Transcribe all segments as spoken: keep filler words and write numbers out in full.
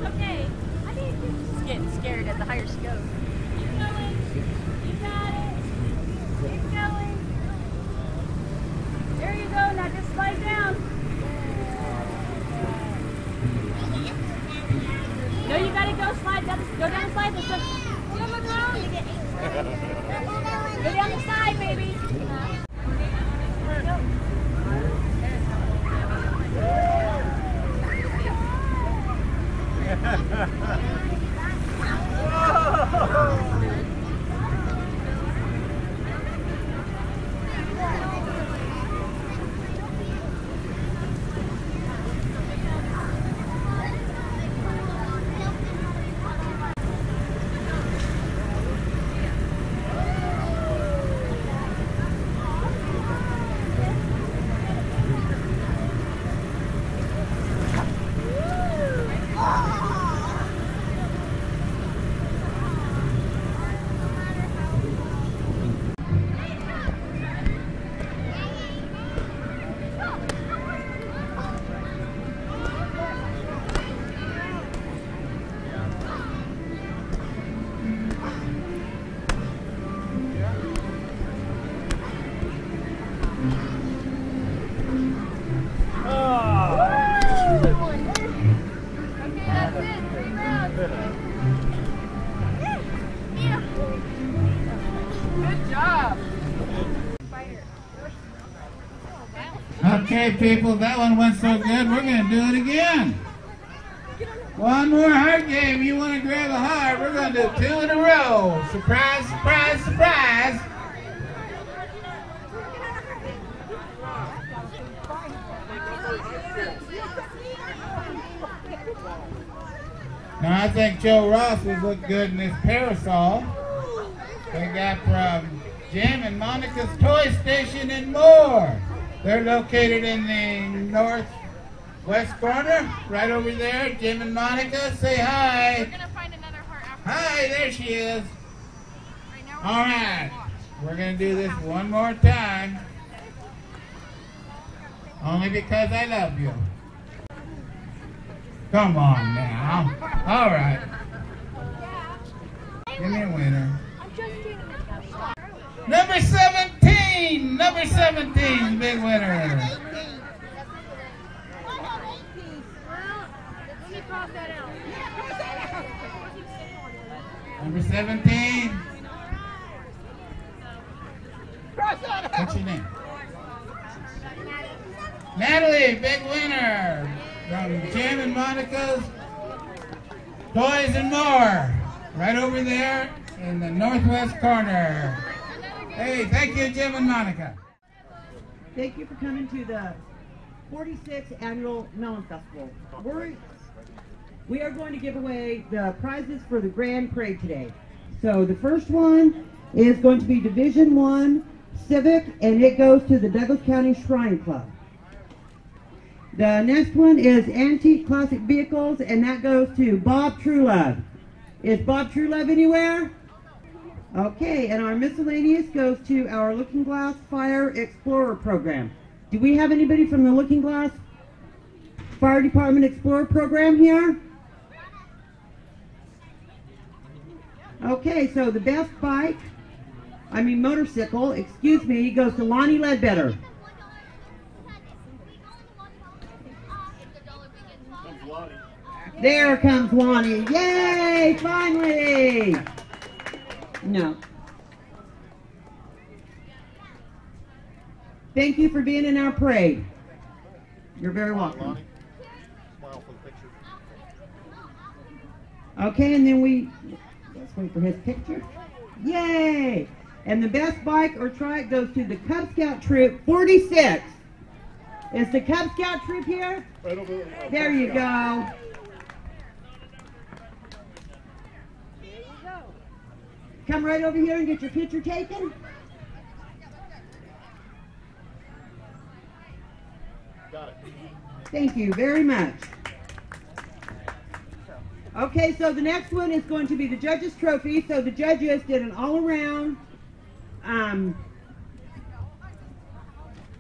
okay. I mean, she's getting scared at the higher she goes. Keep going. You got it. Keep going. There you go. Now just slide down. No, you gotta go slide down. Go down the slide. Let's go. Go on the ground. Go down the side, baby. Okay, people, that one went so good, we're going to do it again. One more heart game. You want to grab a heart, we're going to do two in a row. Surprise, surprise, surprise. Now, I think Joe Ross would look good in this parasol. They got from Jim and Monica's Toy Station and more. They're located in the northwest corner, right over there. Jim and Monica, say hi. We're going to find another heart after. Hi, there she is. Right now All right, we're going to do this one more time. Only because I love you. Come on now. All right. Give me a winner. Number seventeen. Number seventeen, big winner. Number seventeen. What's your name? Natalie, big winner. From Jim and Monica's Toys and More. Right over there in the northwest corner. Hey, thank you, Jim and Monica. Thank you for coming to the forty-sixth Annual Melon Festival. We're, we are going to give away the prizes for the Grand Parade today. So the first one is going to be Division One Civic, and it goes to the Douglas County Shrine Club. The next one is Antique Classic Vehicles, and that goes to Bob Truelove. Is Bob Truelove anywhere? Okay, and our miscellaneous goes to our Looking Glass Fire Explorer program. Do we have anybody from the Looking Glass Fire Department Explorer program here? Okay, so the best bike, I mean motorcycle, excuse me, goes to Lonnie Ledbetter. There comes Lonnie. Yay, finally! No. Thank you for being in our parade. You're very welcome. Okay, and then we, let's wait for his picture. Yay! And the best bike or trike goes to the Cub Scout Troop forty-six. Is the Cub Scout Troop here? Right over there. There you go. Come right over here and get your picture taken. Got it. Thank you very much. Okay, so the next one is going to be the judges' trophy. So the judges did an all-around um,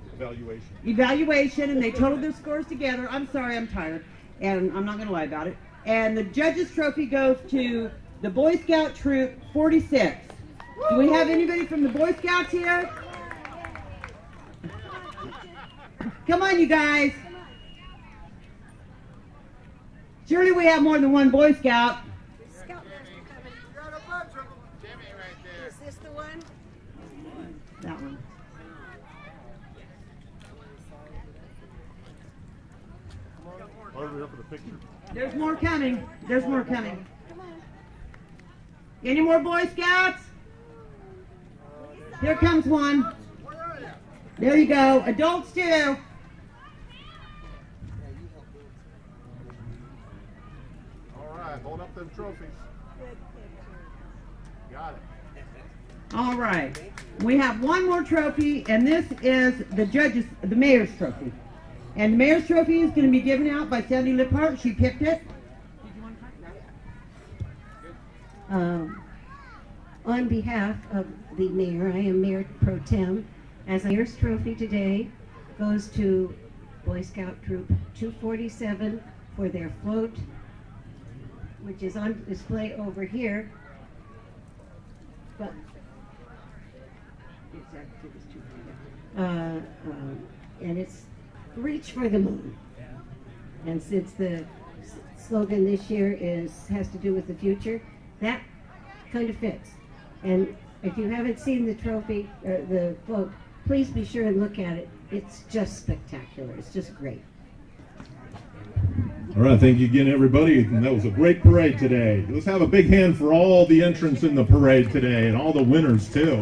evaluation. evaluation, and they totaled their scores together. I'm sorry, I'm tired, and I'm not going to lie about it. And the judges' trophy goes to the Boy Scout Troop forty-six. Do we have anybody from the Boy Scouts here? Come on, you guys. Surely we have more than one Boy Scout. Scoutmaster coming. Got a bunch of them. Jimmy right there. Is this the one? That one. Over up for the picture. There's more coming. There's more coming. Any more Boy Scouts? Here comes one. There you go. Adults too. All right, hold up them trophies. Got it. All right. We have one more trophy, and this is the judges, the mayor's trophy. And the mayor's trophy is going to be given out by Sandy Liphart. She picked it. Um, on behalf of the mayor, I am Mayor Pro Tem. As a mayor's trophy today goes to Boy Scout Troop two forty-seven for their float, which is on display over here. But uh, um, and it's Reach for the Moon. And since the slogan this year is has to do with the future, that kind of fits. And if you haven't seen the trophy, or the float, please be sure and look at it. It's just spectacular. It's just great. All right, thank you again, everybody. That was a great parade today. Let's have a big hand for all the entrants in the parade today and all the winners, too.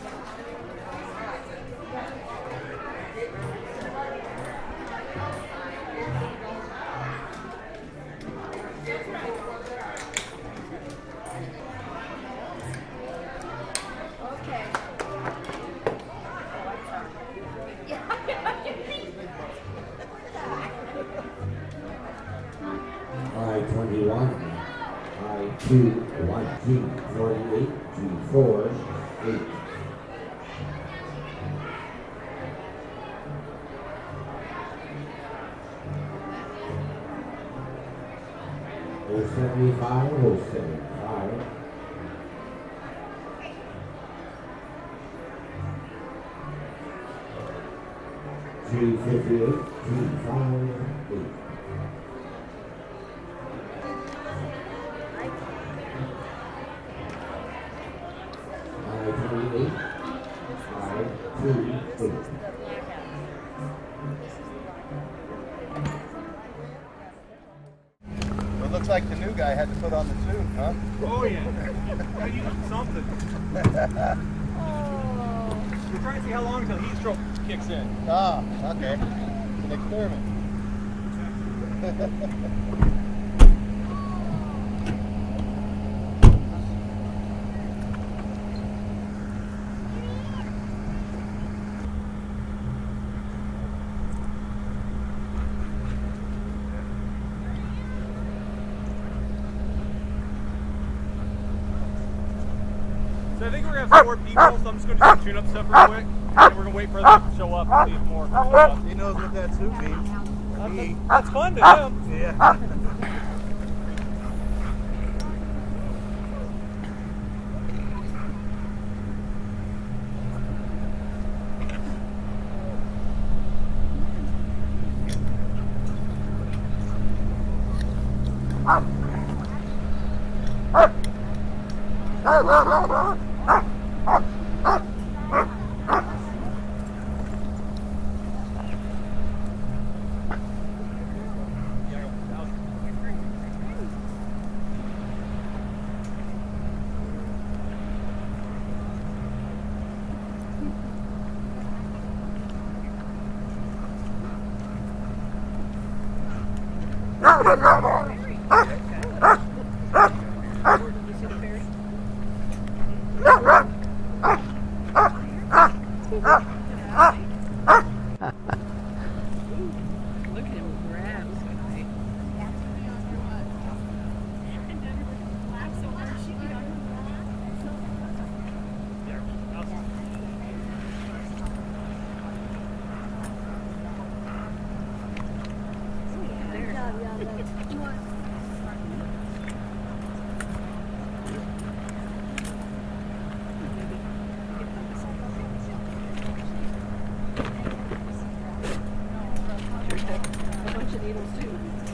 I twenty-one, I two, one, G, forty-eight, G, four, eight. O seventy-five, O seventy-five. G fifty-eight, G five, eight. It looks like the new guy had to put on the suit, huh? Oh, yeah. Gotta use something. Oh. We're trying to see how long until heat stroke kicks in. Ah, okay. It's an experiment. So I think we're going to have some more people, so I'm just going to do some tune-up stuff real quick. And we're going to wait for them to show up and see more. He knows what that suit means. He, That's fun to him. yeah. Look at him grab. needles too.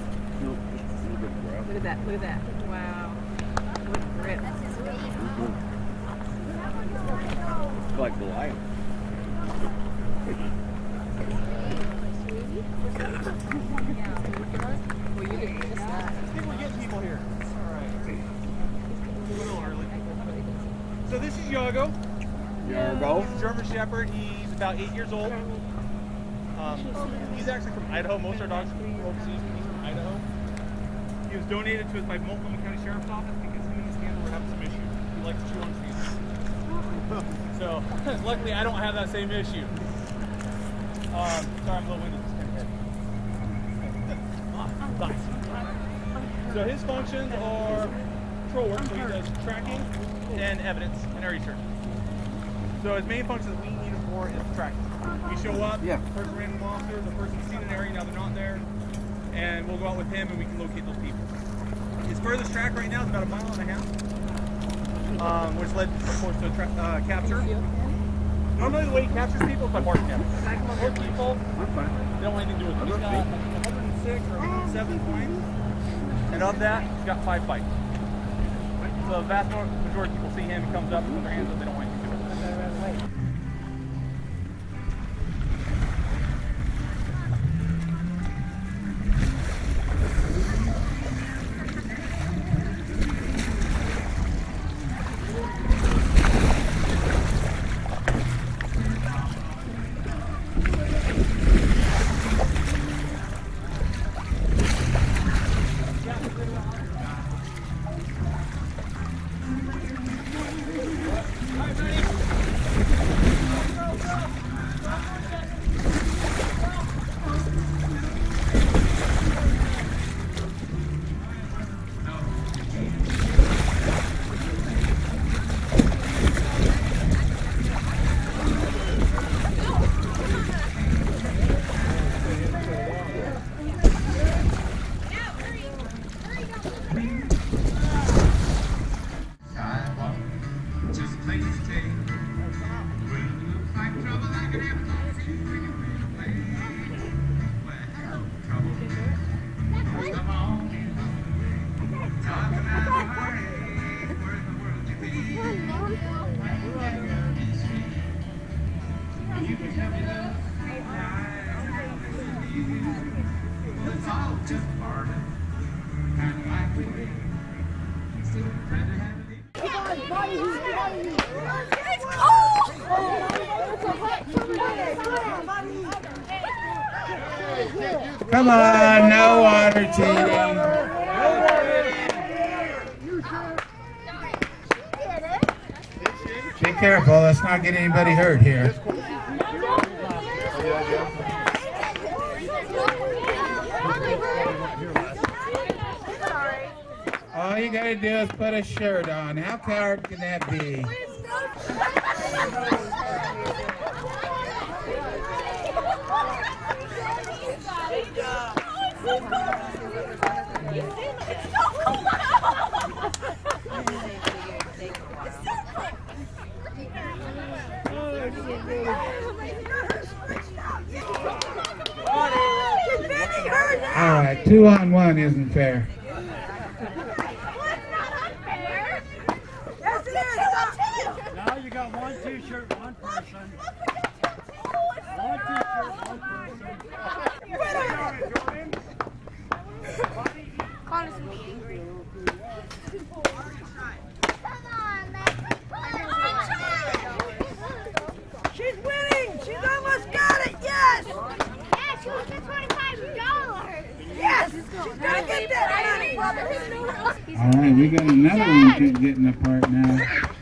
Look at that, look at that. Wow. What grip. It's like Goliath. Well, you didn't miss that. I think we're getting people here. All right. A little early. So this is Yago. Yago. He's a German Shepherd. He's about eight years old. Um, he's actually from Idaho. Most of our dogs are from overseas. He's from Idaho. He was donated to us by Multnomah County Sheriff's Office because him and his handler were having some issues. He likes to chew on trees. So, luckily I don't have that same issue. Um, sorry, I'm a little winded. Nice. So his functions are patrol work, so he does tracking and evidence in our research. So his main function that we need him for is tracking. We show up, Yeah. the person random officer, the person's seen an area, now they're not there, and we'll go out with him and we can locate those people. His furthest track right now is about a mile and a half, um, which led, of course, to a tra uh, capture. Normally the way he captures people is by barking at them. Most people, they don't want anything to do with him. He's got like one hundred six or one hundred seven points, and of that, he's got five bites. So the vast majority of people see him, he comes up, put their hands up, they don't want anything to do with him. Come on, no water cheating. Be careful, let's not get anybody hurt here. All you gotta do is put a shirt on. How hard can that be? All right, two on one isn't fair. Now you got one t-shirt, one person. One t-shirt, one person. She's winning! She's almost got it! Yes! Yeah, she wants the twenty-five dollars! Yes! She's gonna get that money! All right, we got another one keep getting apart now.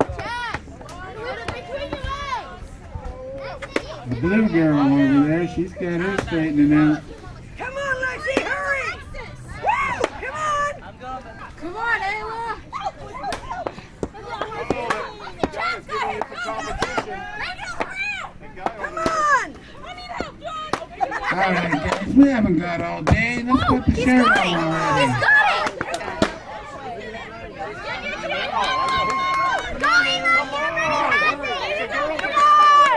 The blue girl over there, she's got her straightening out. Come on, Lexi, hurry! Woo! Come on! Come on, Ayla! Come on! All right, guys, we haven't got all day. Let's put the shirt on already. He's got it!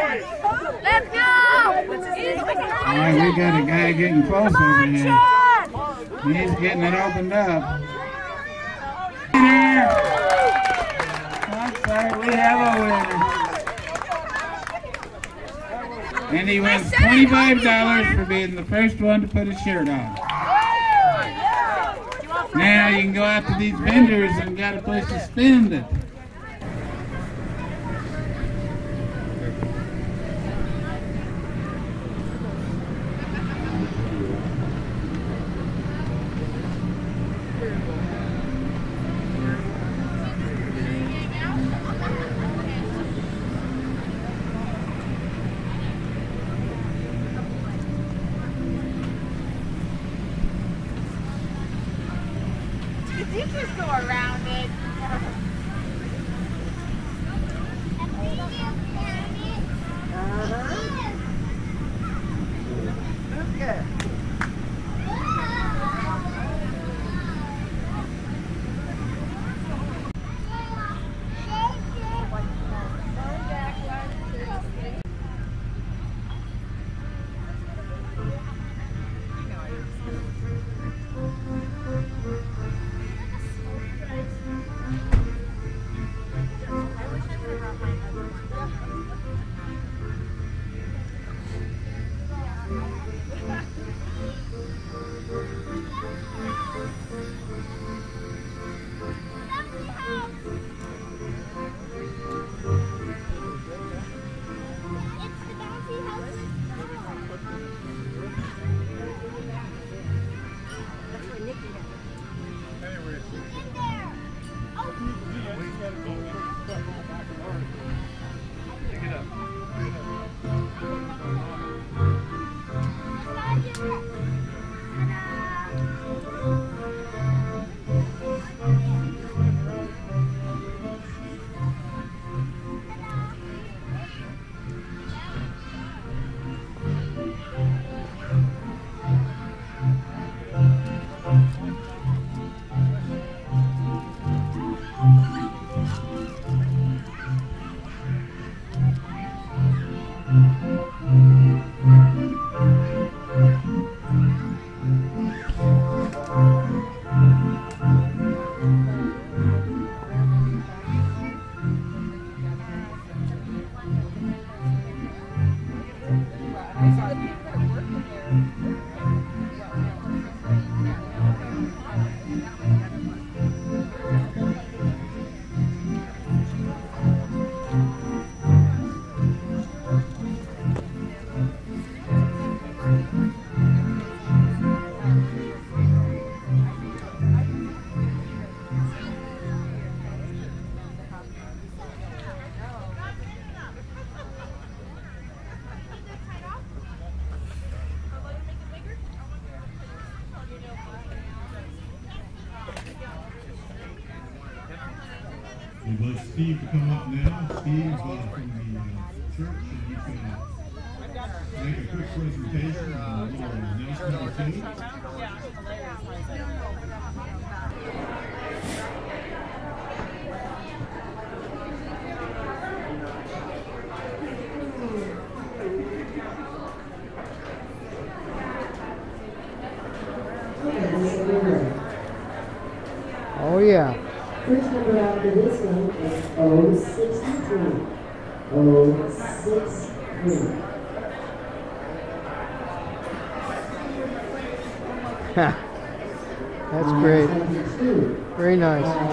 All right, we got a guy getting close over here. He's getting it opened up. Winner! I'm sorry, we have a winner. And he wins twenty-five dollars for being the first one to put his shirt on. Now you can go out to these vendors and got a place to spend it. You just go around it. Okay. We'd like Steve to come up now. Steve uh, from the uh, church, and he's going to make a quick presentation on a little announcement or two. Oh yeah. First number after this one is oh sixty-three. oh sixty-three. That's great. Very nice. And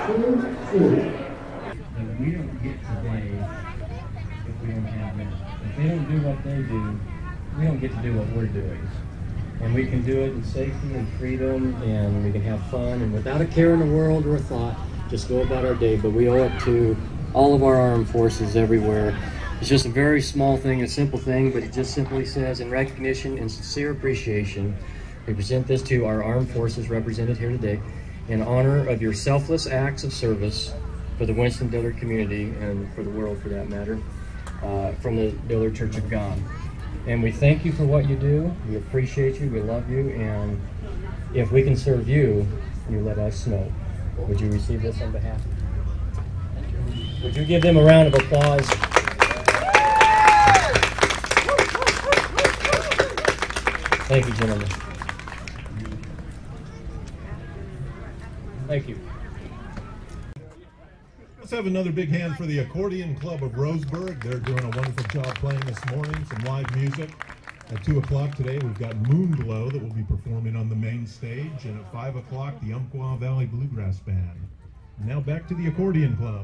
we don't get today if we don't have them. If they don't do what they do, we don't get to do what we're doing. And we can do it in safety and freedom, and we can have fun, and without a care in the world or a thought, just go about our day. But we owe it to all of our armed forces everywhere. It's just a very small thing, a simple thing, but it just simply says, in recognition and sincere appreciation, we present this to our armed forces represented here today, in honor of your selfless acts of service for the Winston-Dillard community, and for the world for that matter, uh, from the Dillard Church of God. And we thank you for what you do. We appreciate you. We love you. And if we can serve you, you let us know. Would you receive this on behalf? Would you give them a round of applause? Thank you, gentlemen. Thank you. Let's have another big hand for the Accordion Club of Roseburg. They're doing a wonderful job playing this morning, some live music. At two o'clock today, we've got Moonglow that will be performing on the main stage, and at five o'clock, the Umpqua Valley Bluegrass Band. Now back to the Accordion Club.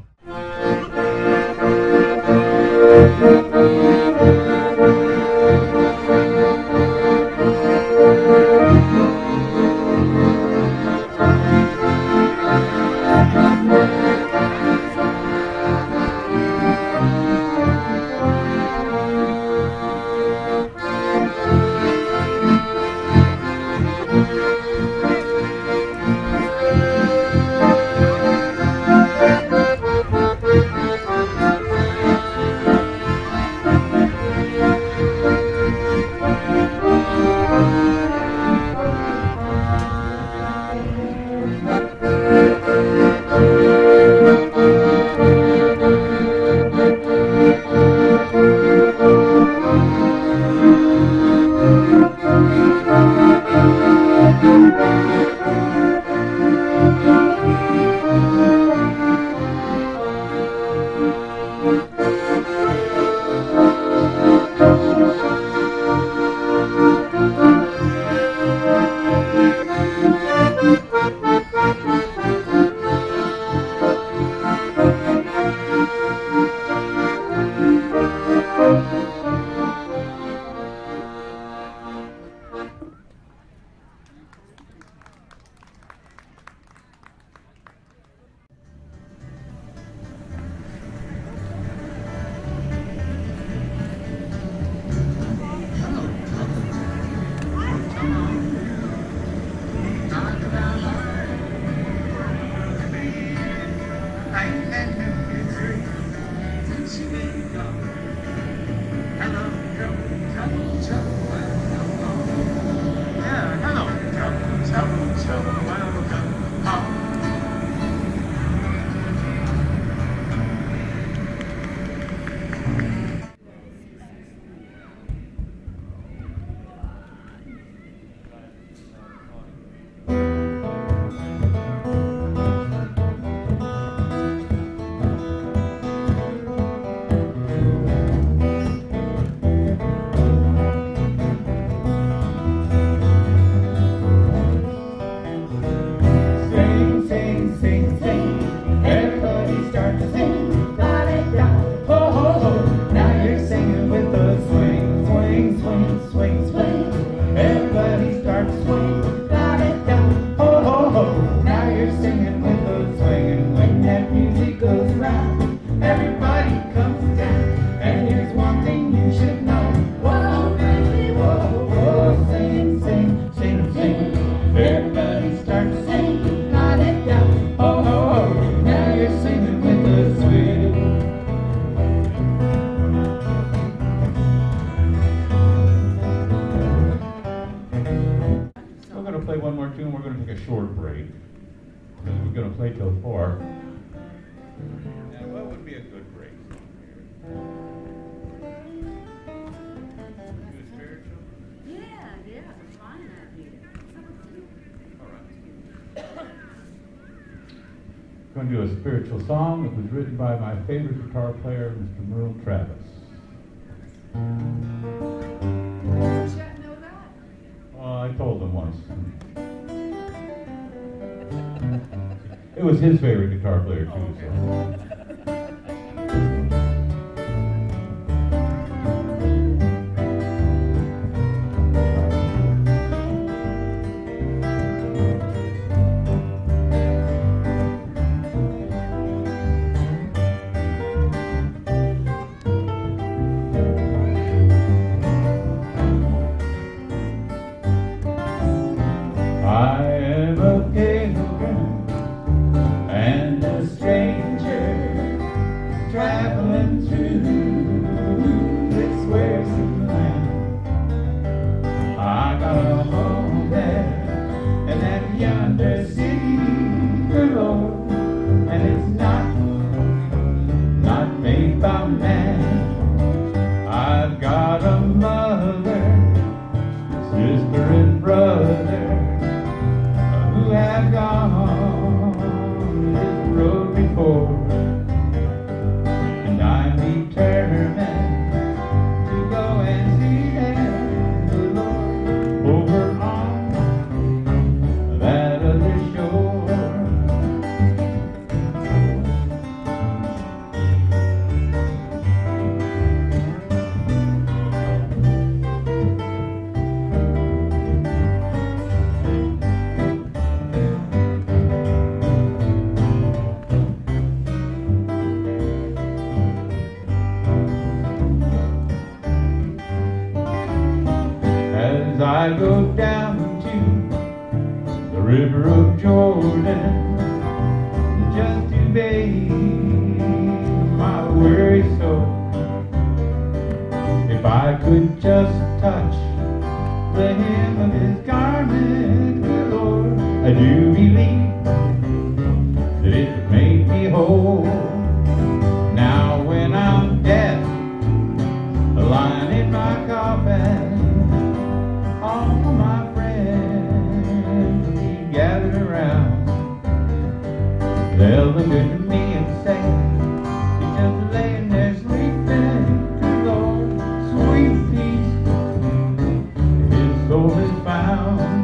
Going to do a spiritual song that was written by my favorite guitar player, Mister Merle Travis. Oh, I told him once. It was his favorite guitar player too. So. I am a pilgrim and a stranger of Jordan, just to bathe my weary soul. If I could just touch the hem of his garment, good Lord, I do believe that it would make me whole. Now when I'm dead, lying in my coffin, all my friends will be gathered around. They'll look good to me and say, he's just laying there sleeping, good Lord, sweet peace, his soul is found.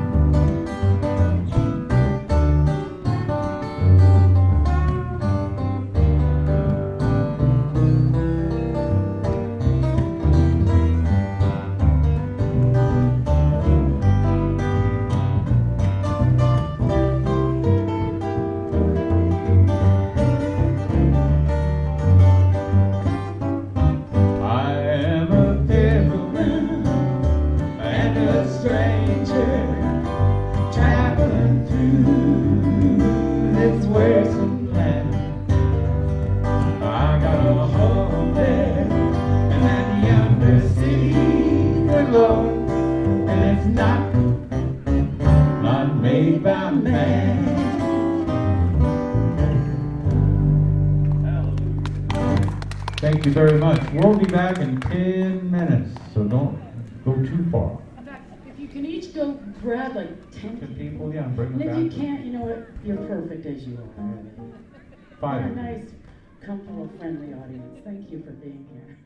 Thank you very much. We'll be back in ten minutes, so don't go too far. If you can each go grab like ten people, yeah, bring and them if back. you can't, you know what? You're perfect as you are. Five. You're a nice, comfortable, friendly audience. Thank you for being here.